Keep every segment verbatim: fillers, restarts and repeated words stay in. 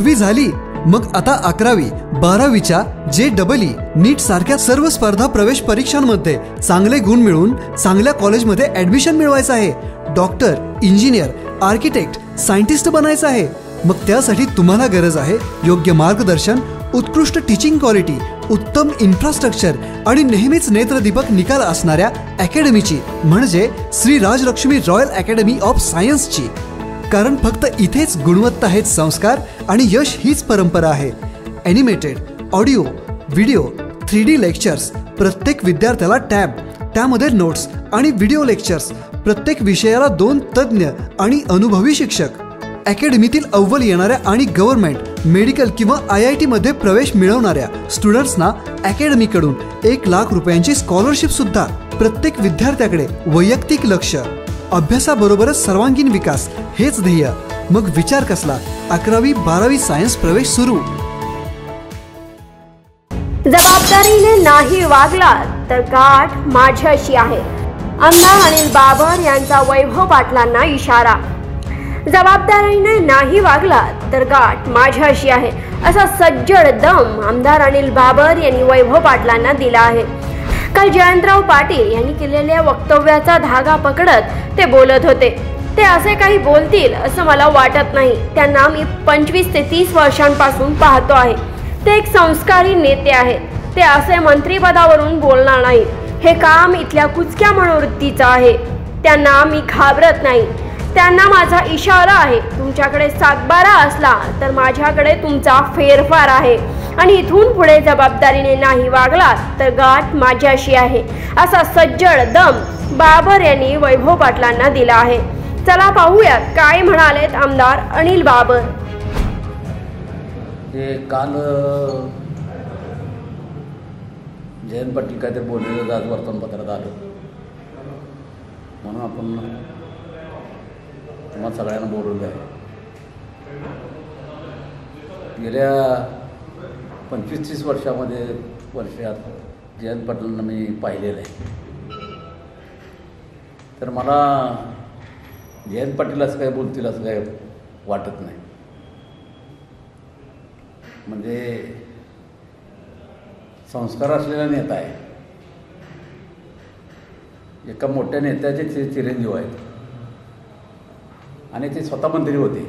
दहावी झाली, मग आता अकरावी बारावीच्या जे डबल ई नीट सारख्या सर्व स्पर्धा प्रवेश परीक्षांमध्ये चांगले गुण मिळवून चांगल्या कॉलेजमध्ये ऍडमिशन मिळवायचं आहे. डॉक्टर, इंजिनियर, आर्किटेक्ट, सायंटिस्ट बनायचं आहे. मग त्यासाठी तुम्हाला गरज आहे योग्य मार्गदर्शन, उत्कृष्ट टीचिंग क्वालिटी, उत्तम इन्फ्रास्ट्रक्चर आणि नेहमीच नेत्रदीपक निकाल असणाऱ्या अकॅडमीची, म्हणजे Shri Rajalakshmi Royal Academy of सायन्सची. कारण फक्त इथेच गुणवत्ता हेच संस्कार आणि यश हीच परंपरा आहे. Animated, audio, video, three D lectures, प्रत्येक विद्यार्थ्याला टॅब, त्यामध्ये नोट्स आणि व्हिडिओ लेक्चर्स, प्रत्येक विषयाला दोन तज्ज्ञ आणि अनुभवी शिक्षक. अकॅडमीतील अव्वल येणाऱ्या आणि गव्हर्नमेंट, मेडिकल किंवा आय आय टीमध्ये प्रवेश मिळवणाऱ्या स्टुडंट्सना अकॅडमीकडून एक लाख रुपयांची स्कॉलरशिप सुद्धा. प्रत्येक विद्यार्थ्याकडे वैयक्तिक लक्ष, अभ्यासाबरोबरच सर्वांगीण विकास हेच ध्येय. मग विचार कसला, अकरावी बारावी सायन्स प्रवेश सुरू. जबाबदारीने नाही वागला तर गाठ माझ्याशी आहे. आमदार अनिल बाबर यांचा वैभव पाटलांना इशारा. जबाबदारीने नाही वागला तर गाठ माझ्याशी आहे, असा सज्जड दम आमदार अनिल बाबर यांनी वैभव पाटलांना दिला आहे. काल जयंतराव पाटील यांनी केलेल्या वक्तव्याचा धागा पकडत ते बोलत होते. ते असे काही बोलतील असं मला वाटत नाही. त्यांना मी पंचवीस ते तीस वर्षांपासून पाहतो आहे. ते एक संस्कारी नेते आहेत. ते असे मंत्रिपदावरून बोलणार नाही. हे काम इथल्या कुचक्या मनोवृत्तीचं आहे. त्यांना मी घाबरत नाही. त्यांना माझा इशारा आहे. तुमच्याकडे सातबारा असला तर माझ्याकडे तुमचा फेरफार आहे आणि इथून पुढे जबाबदारीने नाही वागला तर गाठ माझ्याशी आहे, असा सज्जड दम बाबर यांनी वैभव पाटलांना दिला आहे. चला पाहूयात काय म्हणालेत आमदार अनिल बाबर. हे काल जयंत पाटील काय ते बोललेलं आज वर्तमानपत्रात आलं, म्हणून आपण तुम्हाला सगळ्यांना बोलवलं आहे. गेल्या पंचवीस तीस वर्षामध्ये वर्षात जयंत पाटलांना मी पाहिलेलं आहे. तर मला जयंत पाटील असं काय बोलतील असं काय वाटत नाही. म्हणजे संस्कार असलेला नेता आहे. एका मोठ्या नेत्याचे ते चिरंजीव आहेत आणि ते स्वतः मंत्री होते.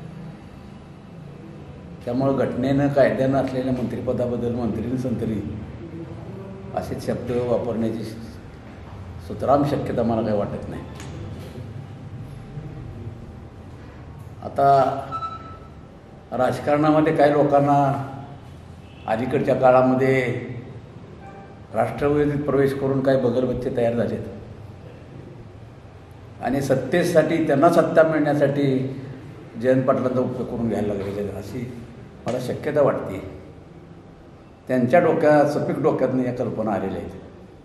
त्यामुळं घटनेनं कायद्यानं असलेल्या मंत्रिपदाबद्दल मंत्रीने संतरी असे शब्द वापरण्याची सुतराम शक्यता मला काही वाटत नाही. आता राजकारणामध्ये काही लोकांना अलीकडच्या काळामध्ये राष्ट्रवादीत प्रवेश करून काही बगरबच्चे तयार झालेत आणि सत्तेसाठी त्यांना सत्ता मिळण्यासाठी जयंत पाटलांचा उपयोग करून घ्यायला लागले अशी मला शक्यता वाटते. त्यांच्या डोक्यात सपीक डोक्यातनं या कल्पना आलेल्या आहेत.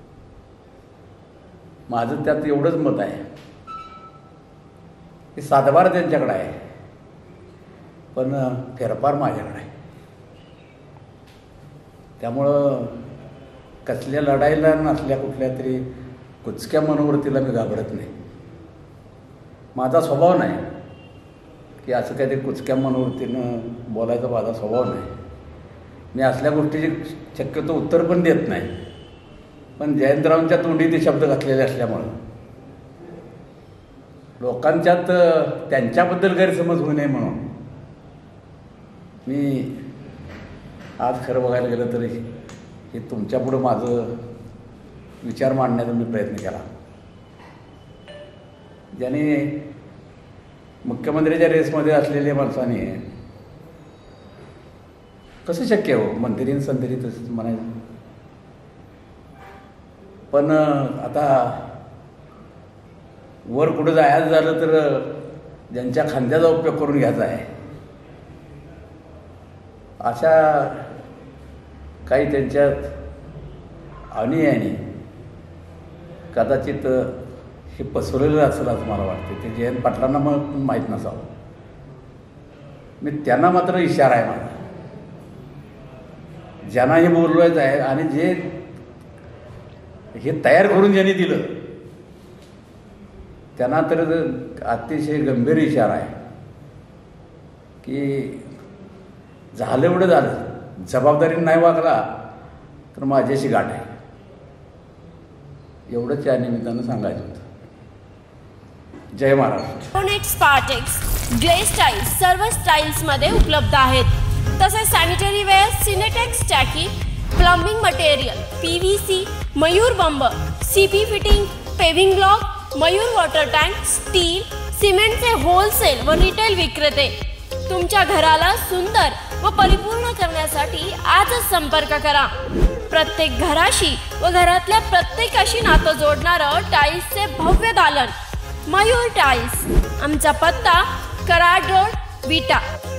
माझं त्यात एवढंच मत आहे की सातबारा त्यांच्याकडे आहे पण फेरफार माझ्याकडे आहे. त्यामुळं कसल्या लढाईला नसल्या कुठल्या तरी कुचक्या मनोवृत्तीला मी घाबरत नाही. माझा स्वभाव नाही की असं काहीतरी कुचक्या मनोवृत्तीनं बोलायचा माझा स्वभाव नाही. मी असल्या गोष्टीची शक्यतो उत्तर पण देत नाही. पण जयंतरावांच्या तोंडी ते शब्द घातलेले असल्यामुळं लोकांच्यात त्यांच्याबद्दल गैरसमज होऊ नये म्हणून मी आज खरं बघायला गेलं तरी हे तुमच्यापुढं माझं विचार मांडण्याचा मी प्रयत्न केला. ज्याने मुख्यमंत्र्याच्या रेसमध्ये असलेल्या माणसाने कसं शक्य हो मंत्रीन संतरी तसंच म्हणायचं. पण आता वर कुठं जायचं झालं तर ज्यांच्या खांद्याचा उपयोग करून घ्यायचा आहे अशा काही त्यांच्यात अनुयायांनी कदाचित हे पसरलेलं असेल असं मला वाटते. ते जयंत पाटलांना मग माहीत नसावं. मी त्यांना मात्र इशारा आहे माझा, ज्यांना हे बोलवायचं आहे आणि जे हे तयार करून ज्यांनी दिलं त्यांना तर अतिशय गंभीर इशारा आहे की झालं एवढं झालं, जबाबदारीने नाही वागला तर माझ्याशी गाठ आहे, एवढंच या निमित्तानं सांगायचं होतं. जय महाराष्ट्र. नेक्स्ट स्पार्टेक्स ग्ले स्टाईल्स सर्व स्टाईल्समध्ये उपलब्ध आहेत. तसेच सॅनिटरी वेअर, सिनेटेक्स टॅकी, plumbing material, P V C, Mayur बंब, C P fitting, paving block, Mayur water tank, steel, सिमेंटचे होलसेल व रिटेल विक्रेते. तुमच्या घराला सुंदर व परिपूर्ण करण्यासाठी आजच संपर्क करा. प्रत्येक घराशी व घरातल्या प्रत्येकाशी नातं जोडणारं टाईल्सचे भव्य दालन मयूर टाईल्स. आमचा पत्ता कराड रोड, विटा.